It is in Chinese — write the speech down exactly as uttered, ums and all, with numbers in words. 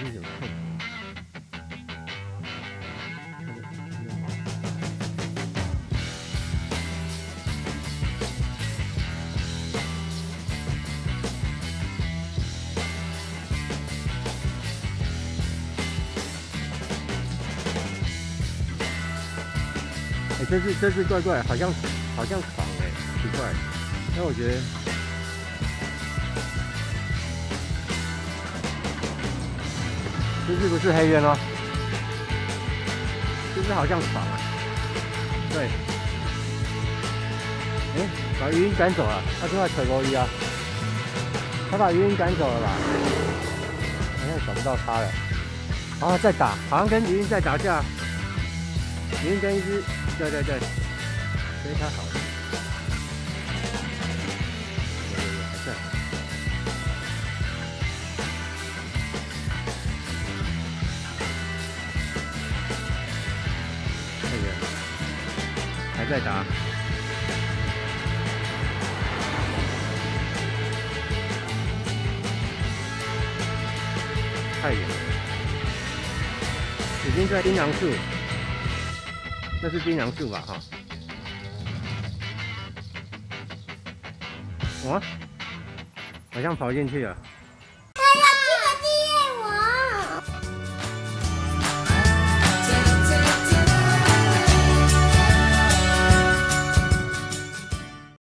是有空。哎、欸，这只这只怪怪，好像好像床哎、欸，奇怪。那我觉得。 这是不是黑鸢哦？这只好像床啊。对。哎、欸，把鱼鹰赶走了，他正在垂钩鱼啊。他把鱼鹰赶走了吧？好像找不到他了。啊，在打，好像跟鱼鹰在打架。鱼鹰跟一只，对对对，所以他好了。有有有，还在。 还在打，太远了，已经在槟榔树，那是槟榔树吧？哈，哇，好像跑进去了。